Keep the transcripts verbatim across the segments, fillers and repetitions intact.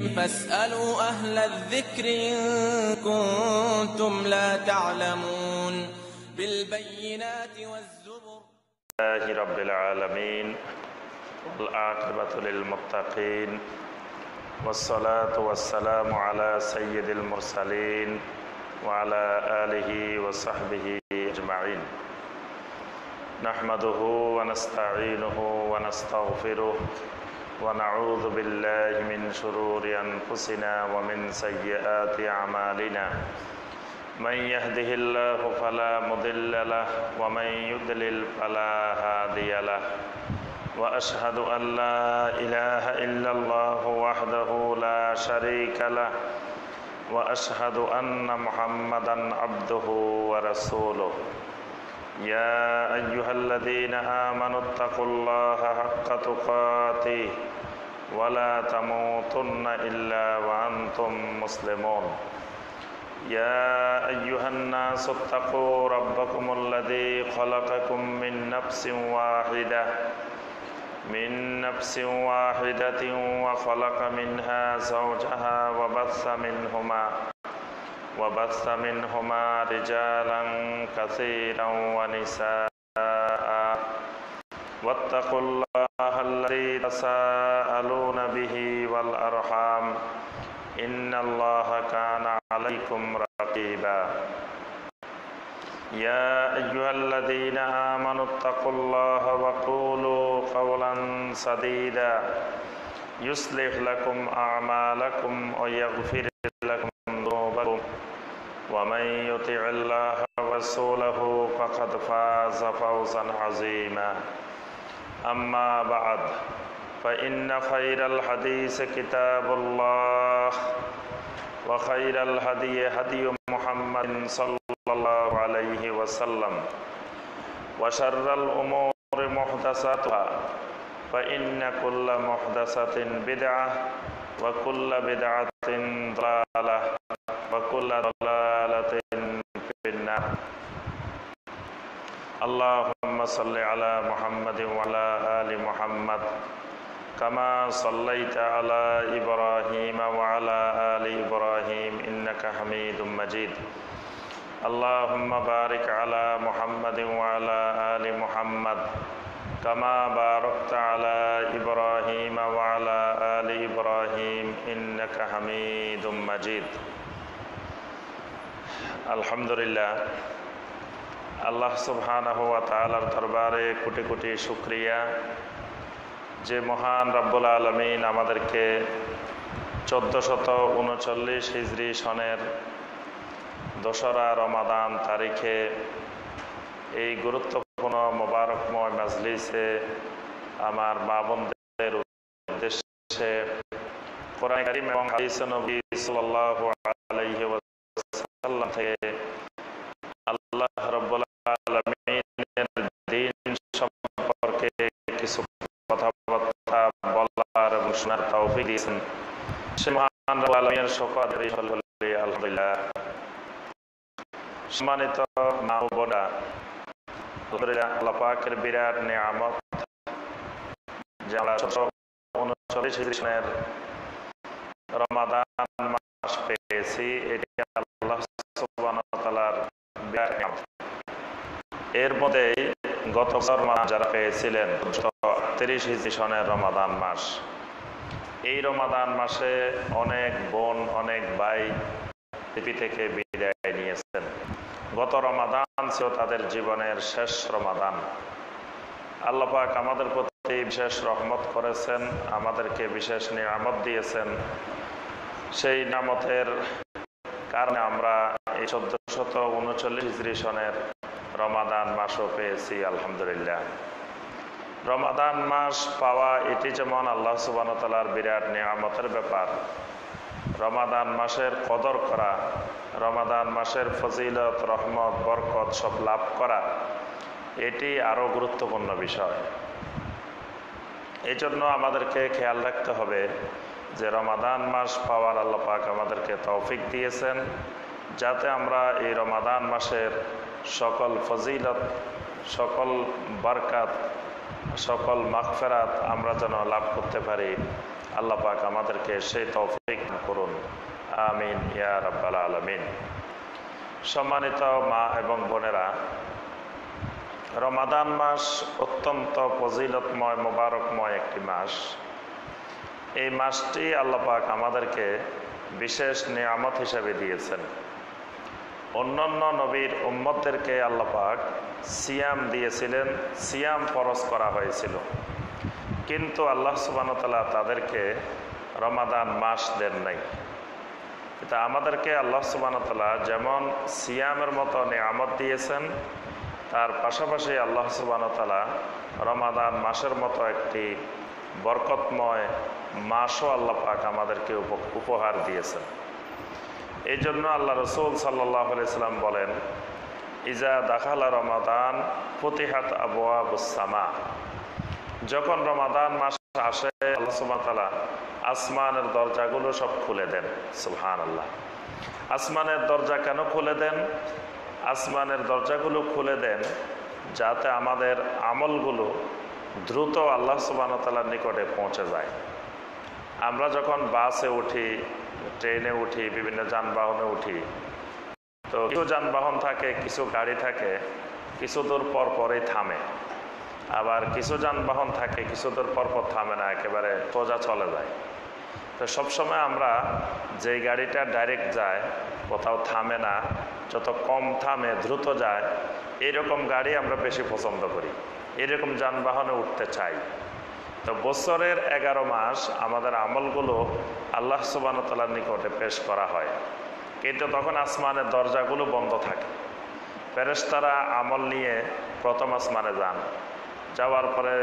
فاسألوا أهل الذكر إن كنتم لا تعلمون بالبينات والزبر لله رب العالمين والعاقبة للمتقين والصلاة والسلام على سيد المرسلين وعلى آله وصحبه أجمعين نحمده ونستعينه ونستغفره ونعوذ بالله من شرور أنفسنا ومن سيئات أعمالنا من يهده الله فلا مضل له ومن يضلل فلا هادي له وأشهد أن لا إله إلا الله وحده لا شريك له وأشهد أن محمدا عبده ورسوله يا أيها الذين آمنوا اتقوا الله حق تقاته ولا تموتن إلا وأنتم مسلمون يا أيها الناس اتقوا ربكم الذي خلقكم من نفس واحدة من نفس واحدة وخلق منها زوجها وبث منهما وبث منهما رجالا كثيرا ونساء واتقوا الله الذي تساءلون به والأرحام إن الله كان عليكم رقيبا يا أيها الذين آمنوا اتقوا الله وقولوا قولا سديدا يصلح لكم أعمالكم ويغفر لكم ذنوبكم ومن يطع الله ورسوله فقد فاز فوزا عظيما أما بعد فإن خير الحديث كتاب الله وخير الهدي هدي محمد صلى الله عليه وسلم وشر الأمور محدثاتها فإن كل محدثة بدعة وكل بدعة ضلالة وكل ضلالة في النار اللهم صل على محمد وعلى آل محمد كما صليت على إبراهيم وعلى آل إبراهيم إنك حميد مجيد اللهم بارك على محمد وعلى آل محمد كما باركت على إبراهيم وعلى آل إبراهيم إنك حميد مجيد আলহামদুলিল্লাহ আল্লাহ সুবহানাহু ওয়া তাআলার দরবারে কোটি কোটি শুকরিয়া যে মহান রব্বুল আলামিন আমাদেরকে চোদ্দশত উনচল্লিশ হিজরি সনের দোসরা রমাদান তারিখে এই গুরুত্বপূর্ণ মোবারকময় মাজলিসে আমার মা বোনদের উদ্দেশ্যে কোরআন কারীম এবং হাদিস নবী সাল্লাল্লাহু আলাইহি ওয়াসাল্লাম থেকে আল্লাহ রাব্বুল আলামিনের দ্বীন সম্পর্কে কিছু কথাবার্তা বলার এবং শোনার তৌফিক দিয়েছেন সে মহান রব্বুল আলামিনের শুকর আলহামদুলিল্লাহ। সম্মানিত মা ও বোনেরা, আল্লাহ পাকের বিরাট নিয়ামত যে আমরা উনচল্লিশ হিজরি সনের রমাদান মাস পেয়েছি, এটি আল্লাহ সুবহানাহু ওয়া তাআলার বিরাট নিয়ামত। এর মধ্যে গত বছর যারা পেয়েছিলেন তিরিশ হিজরি সনের রমাদান মাস, এই রমাদান মাসে অনেক বোন অনেক ভাই পৃথিবী থেকে বিদায় নিয়েছেন। গত রমাদান ছিল তাদের জীবনের শেষ রমাদান। আল্লাহ পাক আমাদের প্রতি বিশেষ রহমত করেছেন, আমাদেরকে বিশেষ নিয়ামত দিয়েছেন। সেই নিয়ামতের কারণে আমরা এই চোদ্দশত উনচল্লিশ হিজরি সনের রমাদান মাসও পেয়েছি আলহামদুলিল্লাহ। রমাদান মাস পাওয়া এটি যেমন আল্লাহ সুবহানাহু ওয়া তাআলার বিরাট নিয়ামতের ব্যাপার, রমাদান মাসের কদর করা, রমাদান মাসের ফজিলত রহমত বরকত সব লাভ করা, এটি আরও গুরুত্বপূর্ণ বিষয়। এই জন্য আমাদেরকে খেয়াল রাখতে হবে যে রমাদান মাস পাওয়ার আল্লাহ পাক আমাদেরকে তৌফিক দিয়েছেন, যাতে আমরা এই রমাদান মাসের সকল ফজিলত, সকল বরকত, সকল মাগফিরাত আমরা যেন লাভ করতে পারি। আল্লাহ পাক আমাদেরকে সেই তৌফিক দান করুন, আমিন ইয়া রাব্বাল আলামিন। সম্মানিত মা এবং বোনেরা, রমাদান মাস অত্যন্ত ফজিলতময় মোবারকময় একটি মাস। এই মাসটি আল্লাহ পাক আমাদেরকে বিশেষ নিয়ামত হিসেবে দিয়েছেন। অন্যান্য নবীর উম্মতদেরকে আল্লাহ পাক সিয়াম দিয়েছিলেন, সিয়াম ফরজ করা হয়েছিল, কিন্তু আল্লাহ সুবহানাহু ওয়া তাআলা তাদেরকে রমাদান মাস দেন নাই। তা আমাদেরকে আল্লাহ সুবহানাহু ওয়া তাআলা যেমন সিয়ামের মতো নিয়ামত দিয়েছেন, তার পাশাপাশি আল্লাহ সুবহানাহু ওয়া তাআলা রমাদান মাসের মতো একটি বরকতময় মাসও আল্লাহ পাক আমাদেরকে উপহার দিয়েছেন। এই জন্য আল্লাহ রসুল সাল্লাল্লাহু আলাইহি সাল্লাম বলেন, ইজা দাখালা রমাদান ফুতিহাত আবওয়াবুস সামা। যখন রমাদান মাস আসে আল্লাহ সুবহানাহু ওয়া তাআলা আসমানের দরজাগুলো সব খুলে দেন। সুবহানাল্লাহ। আসমানের দরজা কেন খুলে দেন? আসমানের দরজাগুলো খুলে দেন যাতে আমাদের আমলগুলো দ্রুত আল্লাহ সুবহানাহু ওয়া তাআলার নিকটে পৌঁছে যায়। আমরা যখন বাসে উঠি, ট্রেনে উঠি, বিভিন্ন যানবাহনে উঠি, তো কিছু যানবাহন থাকে, কিছু গাড়ি থাকে, কিছু দূর পর পরই থামে। আবার কিছু যানবাহন থাকে কিছু দূর পর পর থামে না, একেবারে সোজা চলে যায়। তো সবসময় আমরা যেই গাড়িটা ডাইরেক্ট যায়, কোথাও থামে না, যত কম থামে দ্রুত যায়, এইরকম গাড়ি আমরা বেশি পছন্দ করি, এরকম যানবাহনে উঠতে চাই। তো বছরের এগারো মাস আমাদের আমলগুলো আল্লাহ সুবহানাহু ওয়া তাআলার নিকটে পেশ করা হয়, কিন্তু তখন আসমানের দরজাগুলো বন্ধ থাকে। ফেরেশতারা আমল নিয়ে প্রথম আসমানে যান, যাওয়ার পরে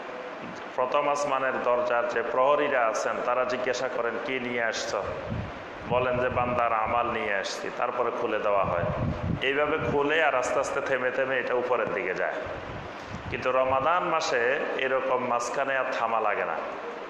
প্রথম আসমানের দরজার যে প্রহরীরা আছেন তারা জিজ্ঞাসা করেন, কি নিয়ে আসছো? বলেন যে বান্দার আমাল নিয়ে আসছি। তারপরে খুলে দেওয়া হয়। এইভাবে খুলে আর আস্তে আস্তে থেমে থেমে এটা উপরের দিকে যায়। কিন্তু রমাদান মাসে এরকম মাঝখানে আর থামা লাগে না,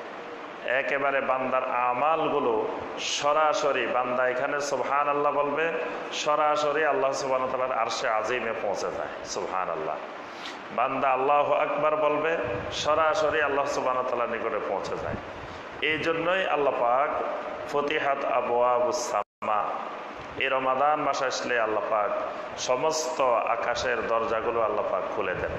একেবারে বান্দার আমালগুলো সরাসরি বান্দা এখানে সুবহানাল্লাহ বলবে, সরাসরি আল্লাহ সুবহানাহু ওয়া তাআলার আরশে আজিমে পৌঁছে যায়। সুবহানাল্লাহ। বান্দা আল্লাহু আকবার বলবে, সরাসরি আল্লাহ সুবহানাহু ওয়া তাআলার নিকটে পৌঁছে যায়। এই জন্যই আল্লাহ পাক ফতিহাত আবওয়াবুস সামা, এই রমাদান মাস আসলে আল্লাহ পাক সমস্ত আকাশের দরজাগুলো আল্লাহ পাক খুলে দেন।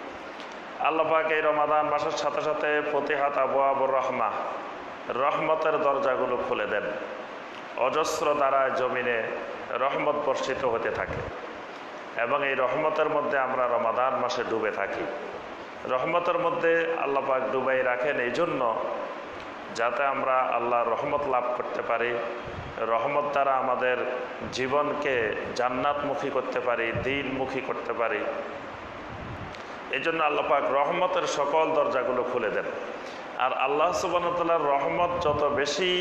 আল্লাহ পাক এই রমাদান মাসের সাথে সাথে ফতিহাত আবওয়াবুর রহমা, রহমতের দরজাগুলো খুলে দেন। অজস্র দ্বারায় জমিনে রহমত বর্ষিত হতে থাকে এবং এই রহমতের মধ্যে আমরা রমাদান মাসে ডুবে থাকি। রহমতের মধ্যে আল্লাহ পাক ডুবাই রাখেন এই জন্য যাতে আমরা আল্লাহর রহমত লাভ করতে পারি, রহমত দ্বারা আমাদের জীবনকে জান্নাতমুখী করতে পারি, দ্বীনমুখী করতে পারি। এই জন্য আল্লাহ পাক রহমতের সকল দরজাগুলো খুলে দেন। আর আল্লাহ সুবহানাহু ওয়া তাআলার রহমত যত বেশি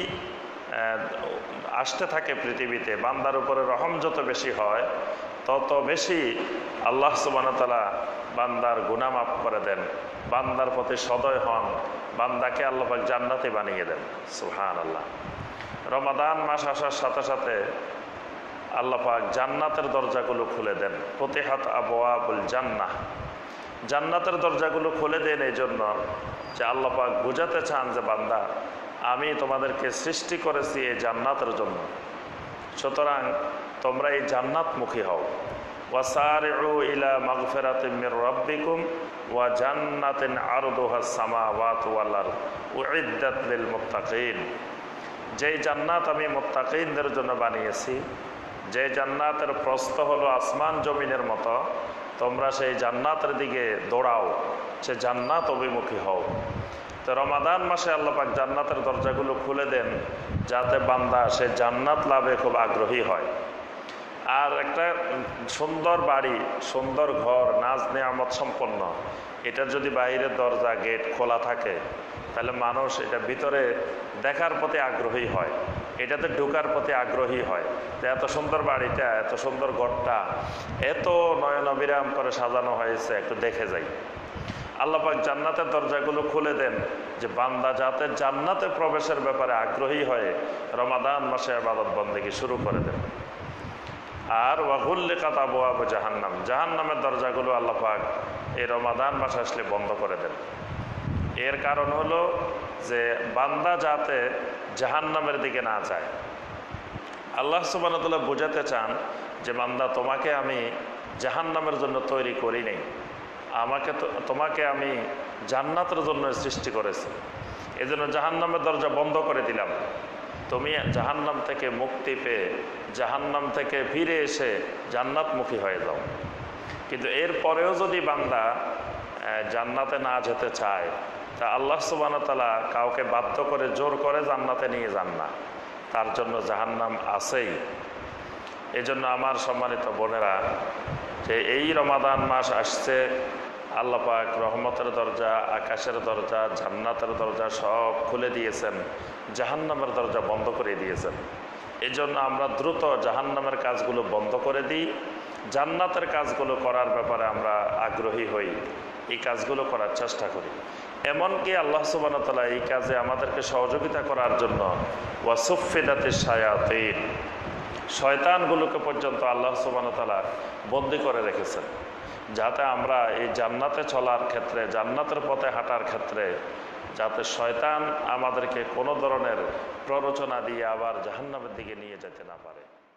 আসতে থাকে পৃথিবীতে, বান্দার উপরে রহম যত বেশি হয়, তত বেশি আল্লাহ সুবহানাহু ওয়া তাআলা বান্দার গুনাহ মাফ করে দেন, বান্দার প্রতি সদয় হন, বান্দাকে আল্লাহ পাক জান্নাতে বানিয়ে দেন। সুবহানাল্লাহ। রমাদান মাস আসার সাথে সাথে আল্লাহ পাক জান্নাতের দরজাগুলো খুলে দেন। ফতিহাত আবওয়াবুল জান্নাহ, জান্নাতের দরজাগুলো খুলে দেন এই জন্য যে আল্লাহ পাক বুঝাতে চান যে বান্দা, আমি তোমাদেরকে সৃষ্টি করেছি এই জান্নাতের জন্য, সুতরাং তোমরা এই জান্নাতমুখী হও। ওয়াসারিউ ইলা মাগফিরাতিম মির রাব্বিকুম ওয়া জান্নাতিন আরদুহাস সামাওয়াতু ওয়াল আরদ উইদ্দাত লিল মুত্তাকিন। যেই জান্নাত আমি মুত্তাকিনদের জন্য বানিয়েছি, যে জান্নাতের প্রস্থ হলো আসমান জমিনের মতো, তোমরা সেই জান্নাতের দিকে দৌড়াও, সে জান্নাত অভিমুখী হও। তো রমাদান মাসে আল্লাহ পাক জান্নাতের দরজাগুলো খুলে দেন যাতে বান্দা সে জান্নাত লাভে খুব আগ্রহী হয়। আর একটা সুন্দর বাড়ি, সুন্দর ঘর, নাজ নেয়ামত সম্পন্ন, এটার যদি বাইরের দরজা গেট খোলা থাকে তাহলে মানুষ এটা ভিতরে দেখার প্রতি আগ্রহী হয়, এটাতে ঢোকার প্রতি আগ্রহী হয়। যে এত সুন্দর বাড়িটা, এত সুন্দর ঘরটা, এত নয়নবিরাম করে সাজানো হয়েছে, একটু দেখে যাই। আল্লাহ পাক জান্নাতের দরজাগুলো খুলে দেন যে বান্দা যাতে জান্নাতে প্রবেশের ব্যাপারে আগ্রহী হয়ে রমাদান মাসে ইবাদত বন্দেগী শুরু করে দেন। আর ওয়াগুল্লিকাত আবওয়াবু জাহান্নাম, জাহান্নামের দরজাগুলো আল্লাহ পাক এই রমাদান মাস আসলে বন্ধ করে দেন। এর কারণ হলো যে বান্দা যাতে জাহান্নামের দিকে না যায়। আল্লাহ সুবহানাহু ওয়া তাআলা বোঝাতে চান যে বান্দা, তোমাকে আমি জাহান্নামের জন্য তৈরি করি নাই, আমাকে তোমাকে আমি জান্নাতের জন্য সৃষ্টি করেছি। এই জন্য জাহান্নামের দরজা বন্ধ করে দিলাম। তুমি জাহান্নাম থেকে মুক্তি পেয়ে জাহান্নাম থেকে ফিরে এসে জান্নাতমুখী হয়ে যাও। কিন্তু এর পরেও যদি বান্দা জান্নাতে না যেতে চায়, তা আল্লাহ সুবহানাহু ওয়া তাআলা কাউকে বাধ্য করে জোর করে জান্নাতে নিয়ে যান না, তার জন্য জাহান্নাম আছেই। এই জন্য আমার সম্মানিত বোনেরা, যে এই রমাদান মাস আসছে, আল্লাহ পাক রহমতের দরজা, আকাশের দরজা, জান্নাতের দরজা সব খুলে দিয়েছেন, জাহান্নামের দরজা বন্ধ করে দিয়েছেন। এই জন্য আমরা দ্রুত জাহান্নামের কাজগুলো বন্ধ করে দিই, জান্নাতের কাজগুলো করার ব্যাপারে আমরা আগ্রহী হই, এই কাজগুলো করার চেষ্টা করি। এমনকি আল্লাহ সুবহানাহু ওয়া তাআলা এই কাজে আমাদেরকে সহযোগিতা করার জন্য ওয়াসুফিদাতিশ শায়াতিন, শয়তানগুলোকে পর্যন্ত আল্লাহ সুবহানাহু ওয়া তাআলা বন্দী করে রেখেছেন, যাতে আমরা এই জান্নাতে চলার ক্ষেত্রে, জান্নাতের পথে হাঁটার ক্ষেত্রে যাতে শয়তান আমাদেরকে কোনো ধরনের প্ররোচনা দিয়ে আবার জাহান্নামের দিকে নিয়ে যেতে না পারে।